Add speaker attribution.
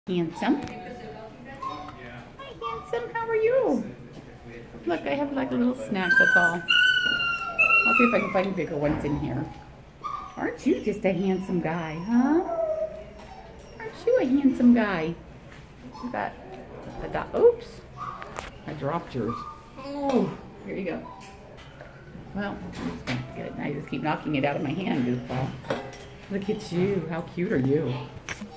Speaker 1: Handsome. Hi, handsome. How are you? Look, I have like little snacks, that's all. I'll see if I can find bigger ones in here. Aren't you just a handsome guy, huh? Aren't you a handsome guy? You got the dot. Oops. I dropped yours. Oh, here you go. Well, I'm just going to get it. Now you just keep knocking it out of my hand, goofball. Look at you. How cute are you?